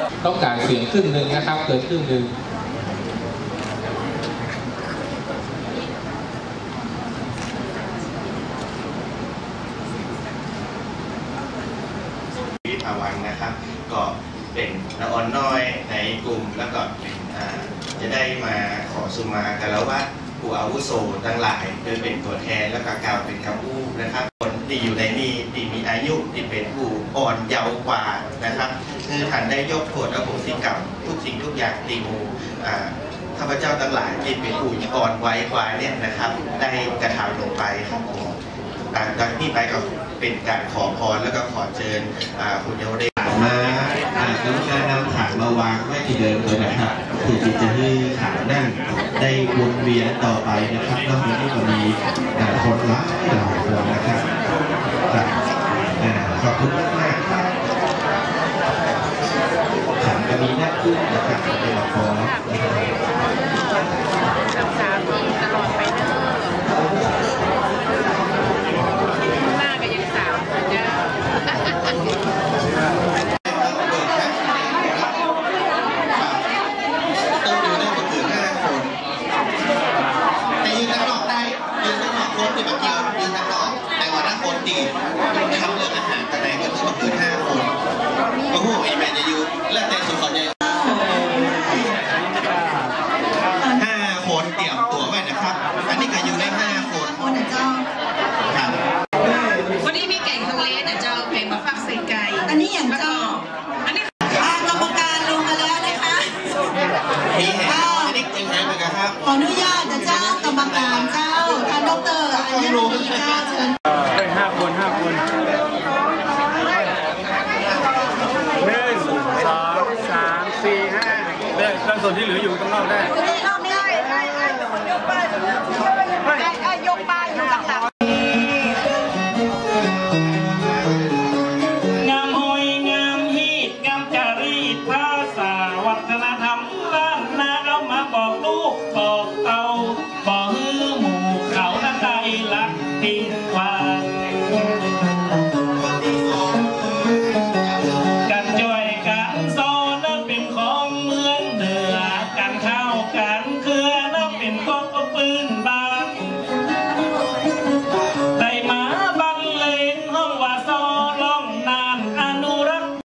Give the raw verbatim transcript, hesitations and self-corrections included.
ต้องการเสียงครึ่งหนึ่งนะครับเกินครึ่งหนึ่งวิภาวังนะครับก็เป็นละอ่อนน้อยในกลุ่มแล้วก็จะได้มาขอสุมาคารวะผู้อาวุโสทั้งหลายโดยเป็นตัวแทนแล้วก็กล่าวเป็นคำอู้นะครับคนที่อยู่ในนี้ที่มีอายุที่เป็นผู้อ่อนเยาว์กว่านะครับคือท่านได้ยกโทษอโหสิกรรมทุกสิ่งทุกอย่างตีมูข้าพเจ้าทั้งหลายที่เป็นผู้อ่อนไวกว่าเนี่ยนะครับได้กระทำลงไปครับผมจากนี้ไปก็เป็นการขอพรแล้วก็ขอเชิญคุณเยาวเดชมาแล้วก็นำขันมาวางไว้ที่เดิมเลยนะครับคือจะให้ขันนั่งได้วนเวียนต่อไปนะครับนอกจากนี้ก็มีคนรักหลายคนนะครับขอบคุณมากมากครับขันก็มีหน้าขึ้นนะครับเป็นละครรักษาดีตลอดไปเถอะหน้าก็ยังสาวเจ้าทำเรื่องอาหารแต่ไหนก็คือมาเกินห้าคนโอ้โหไอ้แม่จะอยู่เรื่องแต่สุดขอใจห้าคนเตรียมตัวไว้นะครับอันนี้ก็อยู่ในห้าคนคนนะเจ้าครับวันนี้มีแกงทะเลนะเจ้าแกงมะฟักใส่ไก่อันนี้อย่างเจ้าอันนี้กรรมการลงมาแล้วนะคะมีแหงอันนี้จริงแหงเลยครับขออนุญาตนะเจ้ากรรมการเจ้าท่านดรอัญมณีเจ้าเชิญได้ห้าคนห้าคนหนึ่งสองสามสี่ห้าได้ส่วนที่เหลืออยู่ข้างนอกได้